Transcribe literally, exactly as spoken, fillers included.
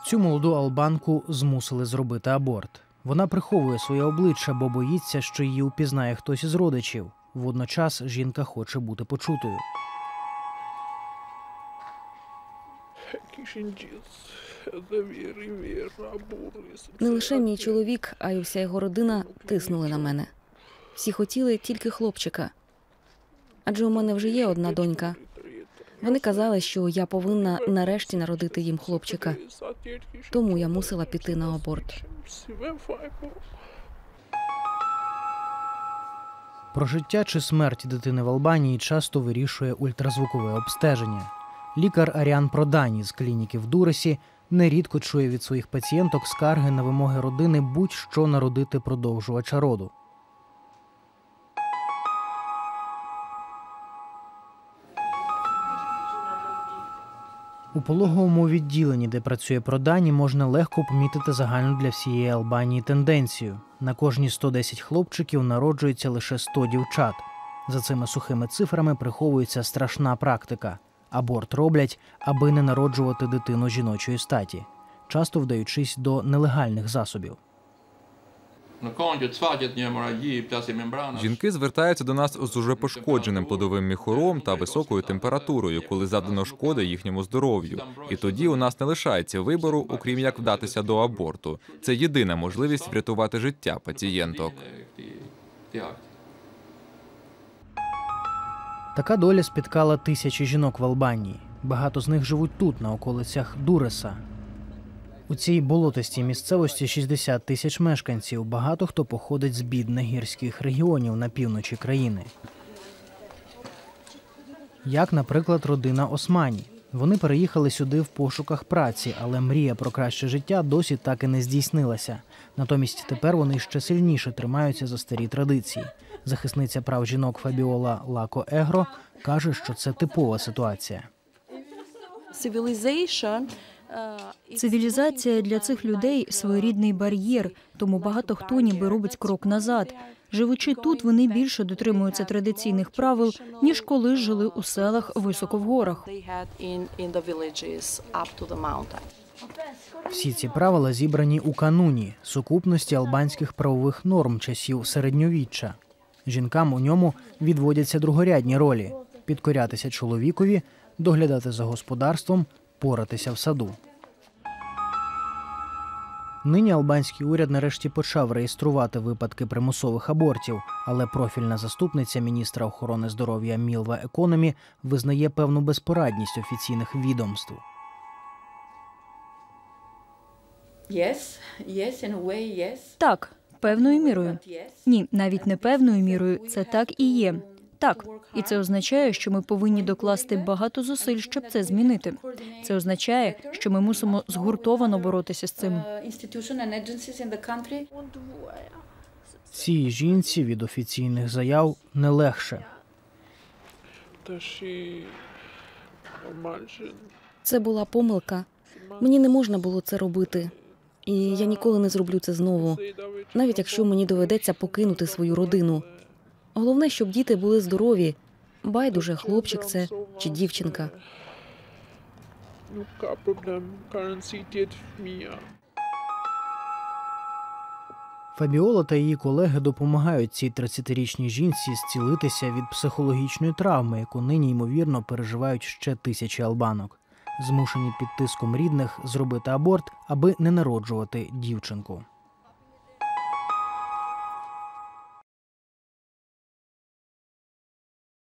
Цю молоду албанку змусили зробити аборт. Вона приховує своє обличчя, бо боїться, що її упізнає хтось із родичів. Водночас жінка хоче бути почутою. Не лише мій чоловік, а й вся його родина тиснули на мене. Всі хотіли тільки хлопчика. Адже у мене вже є одна донька. Вони казали, що я повинна нарешті народити їм хлопчика. Тому я мусила піти на аборт. Про життя чи смерть дитини в Албанії часто вирішує ультразвукове обстеження. Лікар Аріан Продані з клініки в Дуресі нерідко чує від своїх пацієнток скарги на вимоги родини будь-що народити продовжувача роду. У пологовому відділенні, де працює Продані, можна легко помітити загальну для всієї Албанії тенденцію. На кожні сто десять хлопчиків народжується лише сто дівчат. За цими сухими цифрами приховується страшна практика. Аборт роблять, аби не народжувати дитину жіночої статі, часто вдаючись до нелегальних засобів. Жінки звертаються до нас з уже пошкодженим плодовим міхуром та високою температурою, коли завдано шкоди їхньому здоров'ю. І тоді у нас не лишається вибору, окрім як вдатися до аборту. Це єдина можливість врятувати життя пацієнток. Така доля спіткала тисячі жінок в Албанії. Багато з них живуть тут, на околицях Дуреса. У цій болотистій місцевості шістдесят тисяч мешканців. Багато хто походить з бідних гірських регіонів на півночі країни. Як, наприклад, родина Османі. Вони переїхали сюди в пошуках праці, але мрія про краще життя досі так і не здійснилася. Натомість тепер вони ще сильніше тримаються за старі традиції. Захисниця прав жінок Фабіола Лако Егро каже, що це типова ситуація. Цивілізація для цих людей – своєрідний бар'єр, тому багато хто ніби робить крок назад. Живучи тут, вони більше дотримуються традиційних правил, ніж коли жили у селах високо в горах. Всі ці правила зібрані у кануні – сукупності албанських правових норм часів середньовіччя. Жінкам у ньому відводяться другорядні ролі – підкорятися чоловікові, доглядати за господарством, поратися в саду. Нині албанський уряд нарешті почав реєструвати випадки примусових абортів, але профільна заступниця міністра охорони здоров'я Мілва Економі визнає певну безпорадність офіційних відомств. Так, певною мірою. Ні, навіть не певною мірою, це так і є. Так, і це означає, що ми повинні докласти багато зусиль, щоб це змінити. Це означає, що ми мусимо згуртовано боротися з цим. Цій жінці від офіційних заяв не легше. Це була помилка. Мені не можна було це робити. І я ніколи не зроблю це знову, навіть якщо мені доведеться покинути свою родину. Головне, щоб діти були здорові. Байдуже, хлопчик це чи дівчинка. Фабіола та її колеги допомагають цій тридцятирічній жінці зцілитися від психологічної травми, яку нині, ймовірно, переживають ще тисячі албанок. Змушені під тиском рідних зробити аборт, аби не народжувати дівчинку.